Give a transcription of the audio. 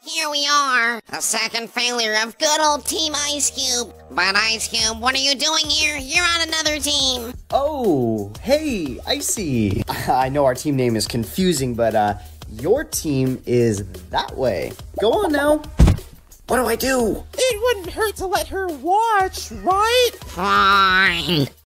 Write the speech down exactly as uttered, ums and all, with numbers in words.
Here we are, a second failure of good old Team Ice Cube. But Ice Cube, what are you doing here? You're on another team. Oh, hey, Icy. I know our team name is confusing, but uh, your team is that way. Go on now. What do I do? It wouldn't hurt to let her watch, right? Fine.